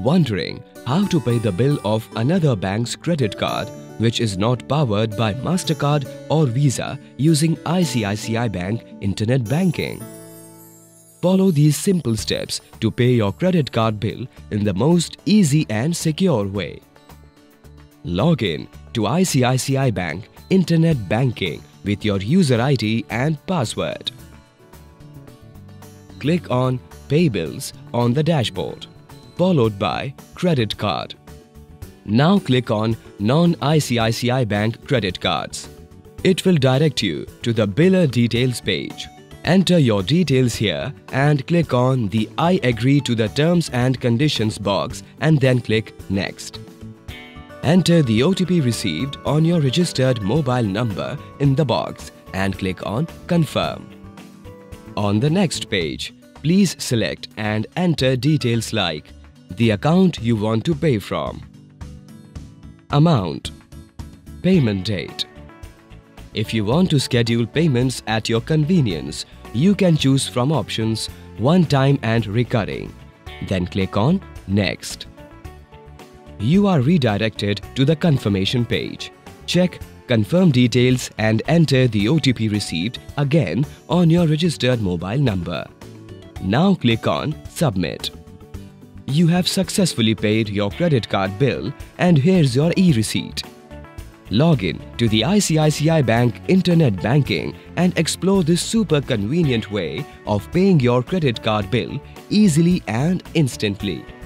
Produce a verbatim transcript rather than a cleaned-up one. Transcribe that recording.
Wondering how to pay the bill of another bank's credit card which is not powered by MasterCard or Visa using I C I C I Bank Internet Banking? Follow these simple steps to pay your credit card bill in the most easy and secure way. Log in to I C I C I Bank Internet Banking with your user I D and password. Click on Pay Bills on the dashboard, followed by Credit Card. Now click on Non-I C I C I Bank Credit Cards. It will direct you to the Biller Details page. Enter your details here and click on the I agree to the terms and conditions box and then click Next. Enter the O T P received on your registered mobile number in the box and click on Confirm. On the next page, please select and enter details like the account you want to pay from, amount, payment date. If you want to schedule payments at your convenience, you can choose from options one time and recurring. Then click on Next. You are redirected to the confirmation page. Check Confirm details and enter the O T P received again on your registered mobile number. Now click on Submit. You have successfully paid your credit card bill and here's your e-receipt. Log in to the I C I C I Bank Internet Banking and explore this super convenient way of paying your credit card bill easily and instantly.